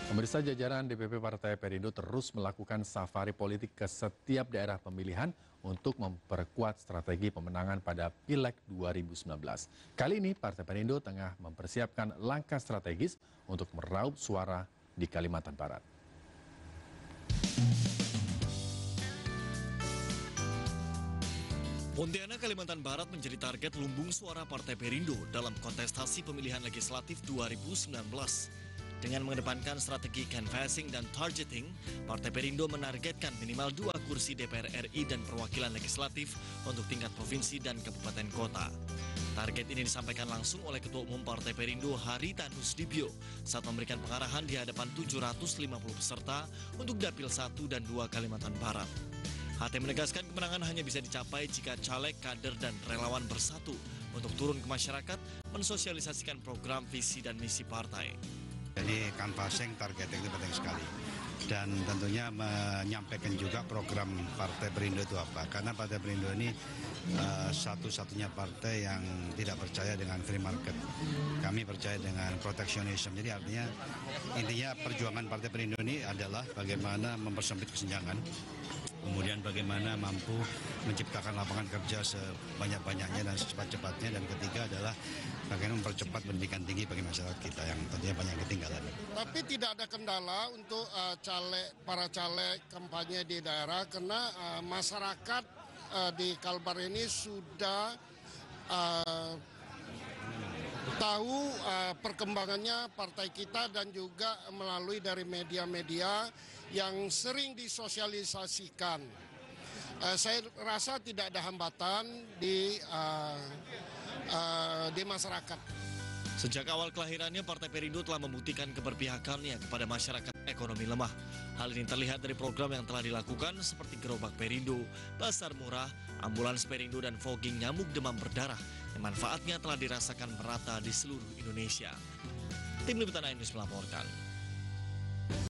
Pemirsa, jajaran DPP Partai Perindo terus melakukan safari politik ke setiap daerah pemilihan untuk memperkuat strategi pemenangan pada Pileg 2019. Kali ini Partai Perindo tengah mempersiapkan langkah strategis untuk meraup suara di Kalimantan Barat. Pontianak, Kalimantan Barat menjadi target lumbung suara Partai Perindo dalam kontestasi pemilihan legislatif 2019. Dengan mengedepankan strategi canvassing dan targeting, Partai Perindo menargetkan minimal 2 kursi DPR RI dan perwakilan legislatif untuk tingkat provinsi dan kabupaten kota. Target ini disampaikan langsung oleh Ketua Umum Partai Perindo Haritanu Sudibyo saat memberikan pengarahan di hadapan 750 peserta untuk Dapil 1 dan 2 Kalimantan Barat. HT menegaskan kemenangan hanya bisa dicapai jika caleg, kader, dan relawan bersatu untuk turun ke masyarakat mensosialisasikan program, visi, dan misi partai. Jadi canvassing, targeting itu penting sekali. Dan tentunya menyampaikan juga program Partai Perindo itu apa. Karena Partai Perindo ini satu-satunya partai yang tidak percaya dengan free market. Kami percaya dengan proteksionisme. Jadi artinya intinya perjuangan Partai Perindo ini adalah bagaimana mempersempit kesenjangan. Kemudian bagaimana mampu menciptakan lapangan kerja sebanyak-banyaknya dan secepat-cepatnya. Dan ketiga adalah bagaimana mempercepat pendidikan tinggi bagi masyarakat kita yang tentunya banyak ketinggalan. Tapi tidak ada kendala untuk para caleg kampanye di daerah karena masyarakat di Kalbar ini sudah tahu perkembangannya partai kita dan juga melalui dari media-media yang sering disosialisasikan. Saya rasa tidak ada hambatan di masyarakat. Sejak awal kelahirannya, Partai Perindo telah membuktikan keberpihakannya kepada masyarakat ekonomi lemah. Hal ini terlihat dari program yang telah dilakukan seperti Gerobak Perindo, Pasar Murah, Ambulans Perindo, dan fogging nyamuk demam berdarah yang manfaatnya telah dirasakan merata di seluruh Indonesia. Tim Liputan News melaporkan.